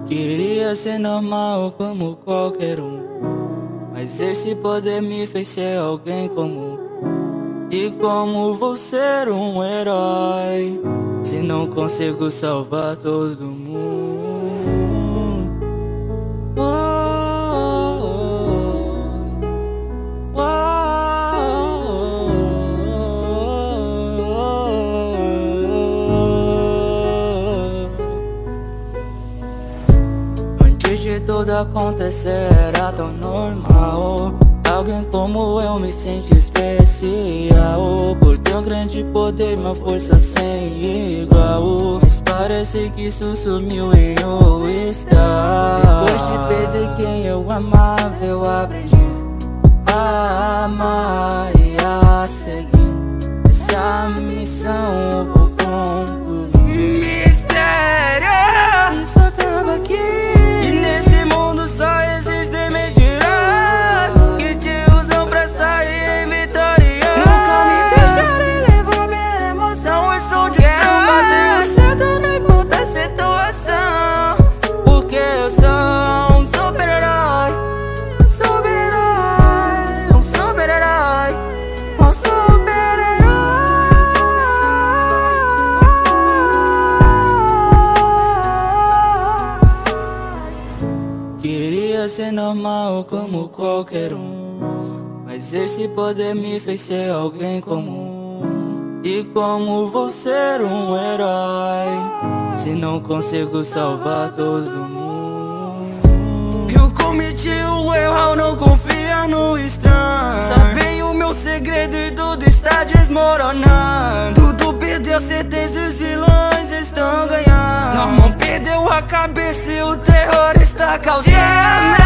Queria ser normal como qualquer um, mas esse poder me fez ser alguém comum. E como vou ser um herói se não consigo salvar todo mundo? Antes de tudo acontecer era tão normal. Alguém como eu me sente especial. Por ter um grande poder, uma força sem igual. Mas parece que isso sumiu e eu está. Depois de perder quem eu amava, eu aprendi a amar e a seguir. Essa missão eu vou concluir. Mistério! Isso acaba aqui. Queria ser normal como qualquer um, mas esse poder me fez ser alguém comum. E como vou ser um herói se não consigo salvar todo mundo? Eu cometi o erro ao não confiar no estranho. Sabem o meu segredo e tudo está desmoronando. Tudo perdeu certeza e os vilões estão ganhando. Norman perdeu a cabeça e o terror está causando.